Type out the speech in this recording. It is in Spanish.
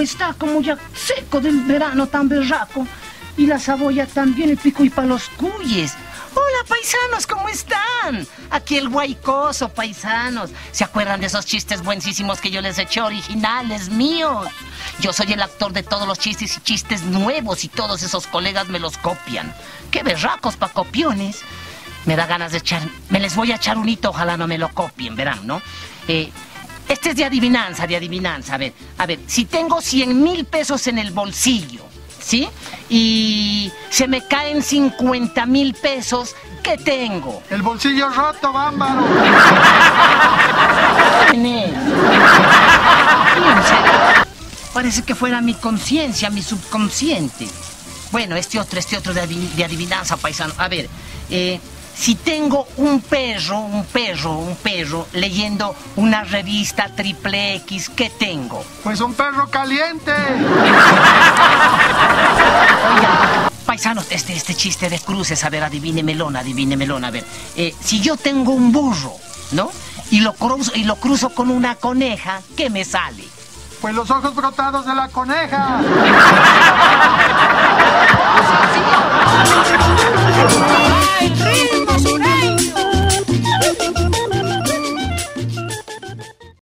está como ya seco del verano tan berraco. Y la cebolla también, el pico y para los cuyes. Hola, paisanos, ¿cómo están? Aquí el guaycoso, paisanos. ¿Se acuerdan de esos chistes buenísimos que yo les eché, originales míos? Yo soy el actor de todos los chistes y chistes nuevos y todos esos colegas me los copian. ¡Qué berracos pa' copiones! Me da ganas de echar... Me les voy a echar un hito, ojalá no me lo copien, verán, ¿no? Este es de adivinanza, de adivinanza. A ver, si tengo 100,000 pesos en el bolsillo, ¿sí? Y se me caen 50,000 pesos, ¿qué tengo? El bolsillo roto, bámbaro. ¿Quién es? ¿Quién será? Parece que fuera mi conciencia, mi subconsciente. Bueno, este otro de adivinanza, paisano. A ver, si tengo un perro leyendo una revista triple X, ¿qué tengo? Pues un perro caliente. Oigan, paisanos, este chiste de cruces, a ver, adivínemelón, a ver. Si yo tengo un burro, ¿no? Y lo cruzo con una coneja, ¿qué me sale? Pues los ojos brotados de la coneja.